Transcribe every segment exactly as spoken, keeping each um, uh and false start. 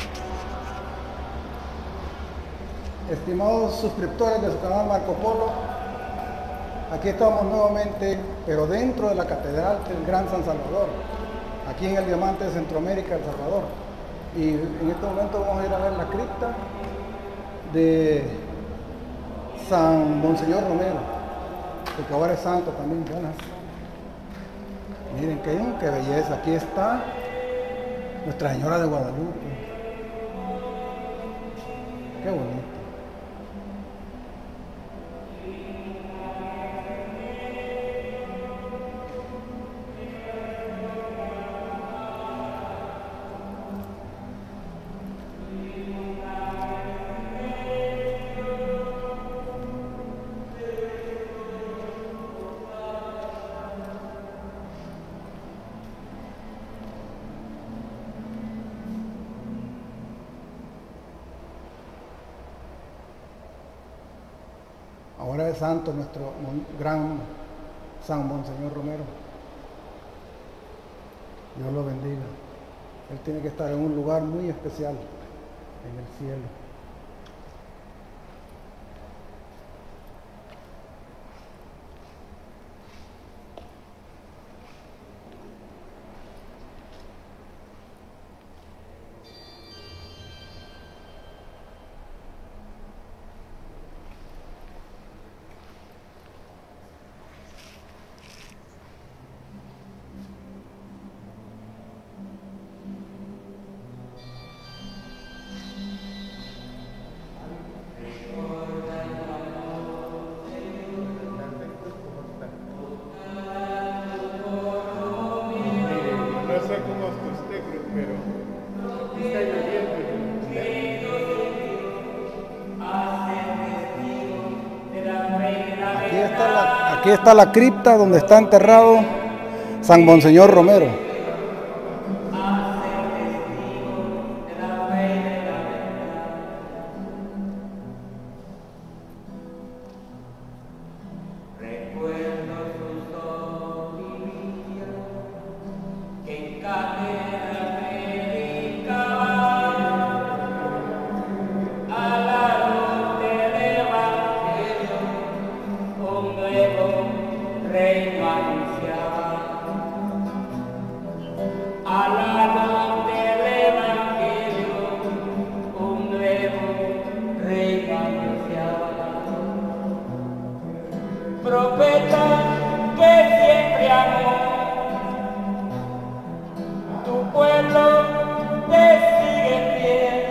Estimados suscriptores de su canal Marco Polo, aquí estamos nuevamente, pero dentro de la Catedral del Gran San Salvador, aquí en el Diamante de Centroamérica, El Salvador. Y en este momento vamos a ir a ver la cripta de San Monseñor Romero, porque ahora es santo también. Buenas. Miren qué, qué belleza, aquí está Nuestra Señora de Guadalupe. Qué bonito. Ahora es santo nuestro gran San Monseñor Romero. Dios lo bendiga. Él tiene que estar en un lugar muy especial en el cielo. Aquí está, la, aquí está la cripta donde está enterrado San Monseñor Romero. Profeta que siempre amó, tu pueblo te sigue fiel,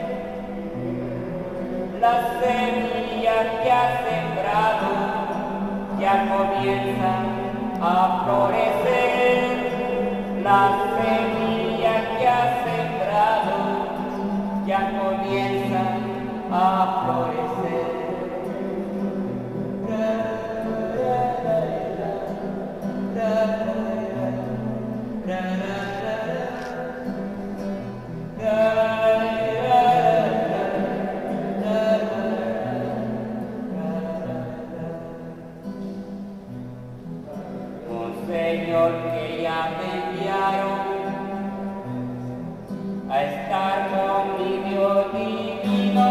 la semilla que has sembrado ya comienza a florecer, la semilla que has sembrado ya comienza a florecer. Señor, que ya me enviaron a estar con mi Dios divino,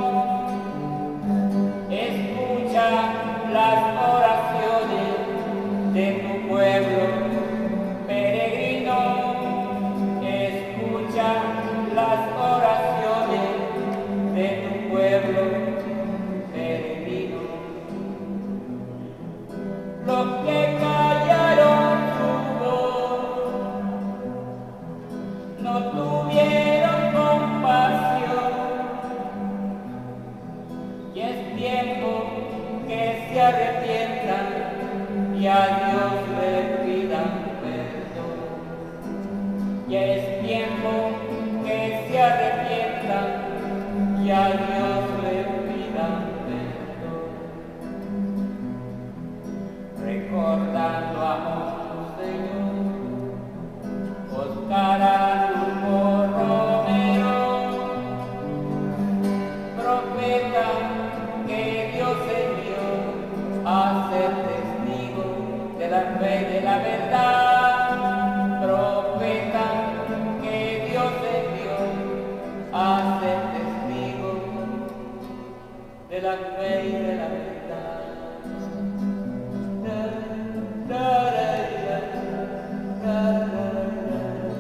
escucha las oraciones de tu pueblo peregrino, escucha las oraciones de tu pueblo peregrino. Lo que no tuvieron compasión, y es tiempo que se arrepientan y a Dios le pidan perdón. Y es tiempo que se arrepientan y a Dios le pidan perdón. Recordando a nuestro Señor, Oscar Romero, profeta que Dios envió a ser testigo de la fe y de la verdad, profeta que Dios envió a la fe y de la verdad. Ra, ra, ra, ra, ra, ra, ra, ra, ra.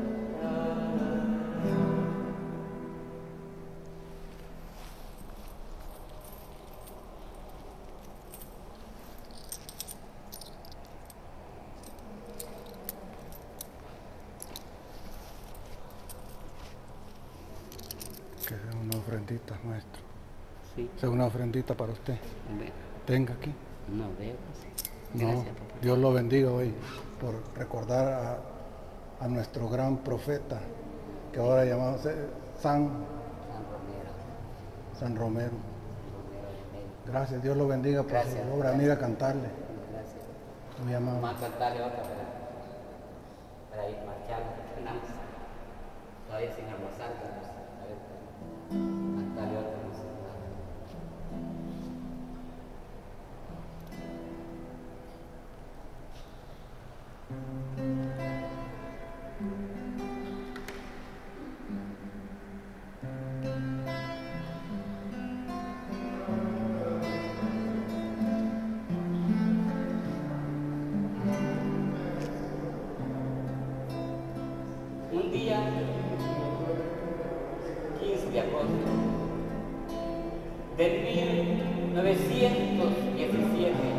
Que es una ofrendita, maestro. Sí. Es una ofrendita para usted. Ve- Tenga aquí. No veo. Sí. No, Gracias, papá. Dios lo bendiga hoy por recordar a, a nuestro gran profeta, que ahora llamamos eh, San, San Romero. San Romero. Romero de Medio. Gracias, Dios lo bendiga por Gracias, su obra. gracias. Mira, cantarle. Gracias. Muy amable. Vamos a cantarle otra para, para ir marchando. Terminamos. Todavía sin almorzar. Vamos a ver, cantarle otra música. Un día, quince de agosto de mil novecientos diecisiete,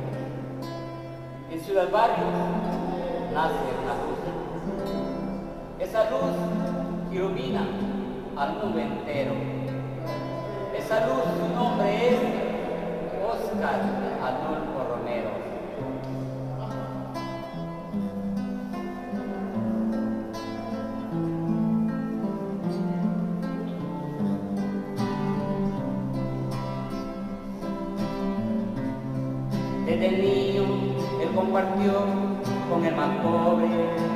en Ciudad Barrios nace una luz. Esa luz ilumina al mundo entero. Esa luz, su nombre es Óscar Adolfo Romero. Desde niño él compartió con el más pobre,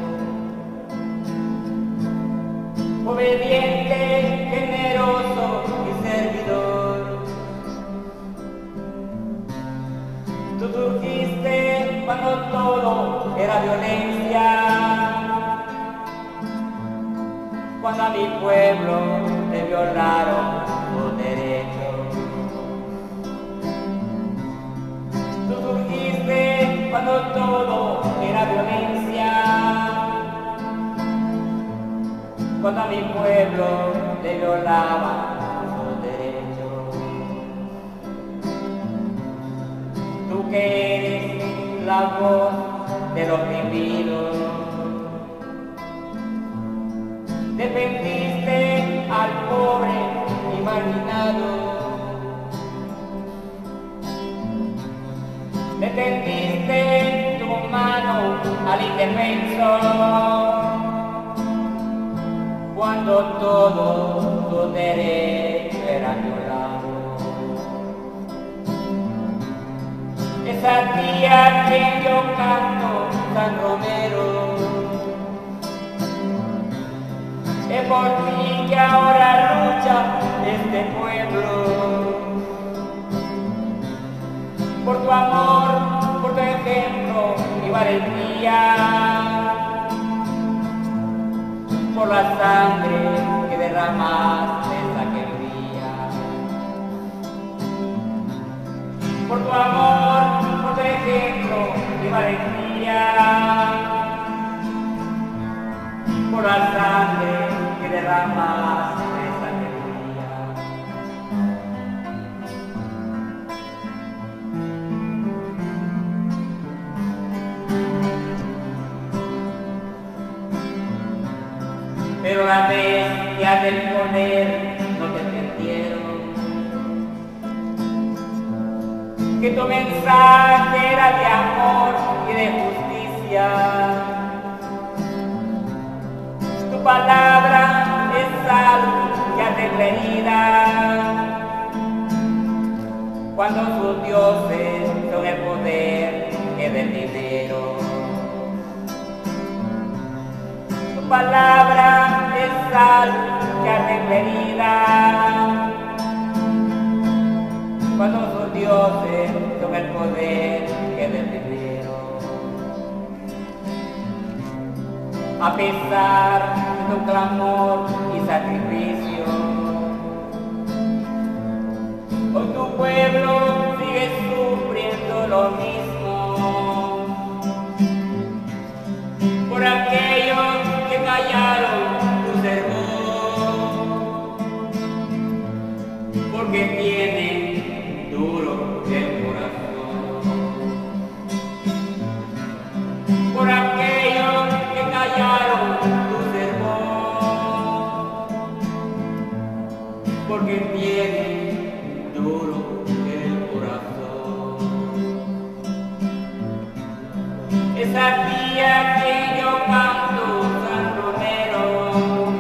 obediente, generoso y servidor. Tú surgiste cuando todo era violencia, cuando a mi pueblo le violaron los derechos. Tú surgiste cuando todo era violencia, cuando a mi pueblo le violaban sus derechos. Tú que eres la voz del oprimido, defendiste al pobre y marginado. Le tendiste tu mano al indefenso cuando todos tus derechos eran violados. Es a ti a quien yo canto, San Romero. Es por ti que ahora lucha este pueblo. Por tu amor, por tu ejemplo y valentía, por la sangre que derramaste esa que brilla. Por tu amor, por tu ejemplo y valentía, por la sangre que derramaste esa que brilla. Pero la bestia del poder no te entendieron, que tu mensaje era de amor y de justicia. Tu palabra es sal que hace la herida, cuando sus dioses son el poder que del dinero. Tu palabra es sal que hace la herida, cuando sus dioses son el poder que del dinero. A pesar de tu clamor y sacrificio, hoy tu porque tiene duro el corazón. Esa tía que yo canto San Romero,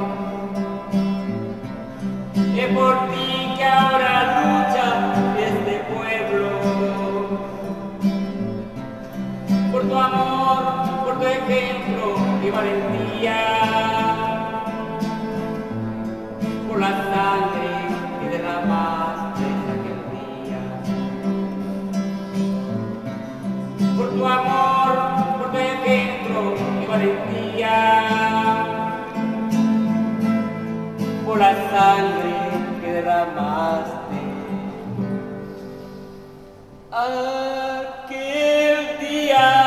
es por ti que ahora lucha este pueblo, por tu amor, por tu ejemplo y valentía, por la sangre que derramaste aquel día, por tu amor, por tu ejemplo y valentía, por la sangre que derramaste aquel día.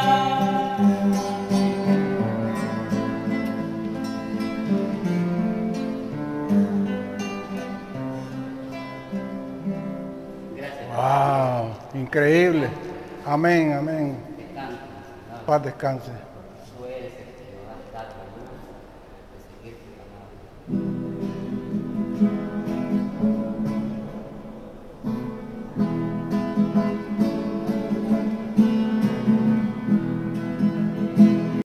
Wow, increíble. Amén, amén. Descansa, Señor. Paz descanse. Tú eres el que nos has dado